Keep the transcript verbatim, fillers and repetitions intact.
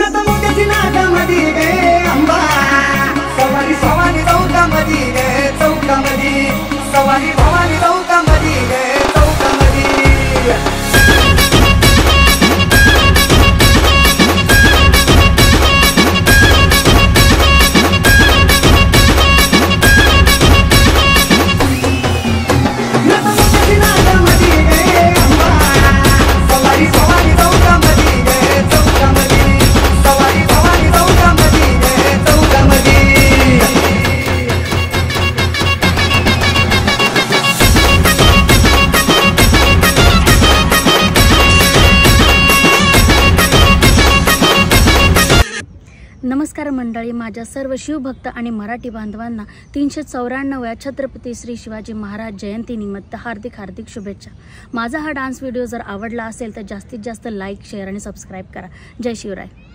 नतमुक्याची नागामध्ये गे अंबा सवारी सवारी चौकामध्ये गे चौकामध्ये सवारी भवानी चौकामध्ये गे चौकामध्ये नमस्कार मंडळी, माझ्या सर्व शिवभक्त आणि मराठी बांधवांना तीनशे चौऱ्याण्णव्या छत्रपती श्री शिवाजी महाराज जयंती निमित्त हार्दिक हार्दिक शुभेच्छा। माझा हा डान्स व्हिडिओ जर आवडला असेल तर जास्तीत जास्त लाईक शेअर आणि सबस्क्राईब करा। जय शिवराय।